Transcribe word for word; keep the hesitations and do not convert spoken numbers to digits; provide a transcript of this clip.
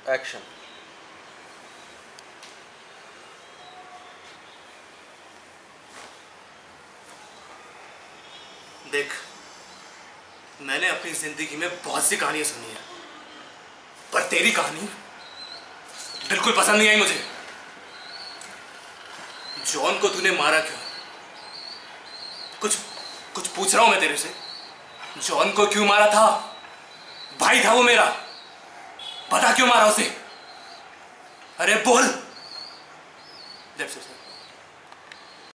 Action. देख, मैंने अपनी जिंदगी में बहुत सी कहानियां सुनी है, पर तेरी कहानी बिल्कुल पसंद नहीं आई मुझे। जॉन को तूने मारा क्यों? कुछ कुछ पूछ रहा हूं मैं तेरे से। जॉन को क्यों मारा था? भाई था वो मेरा, बता क्यों मारा उसे? अरे बोल।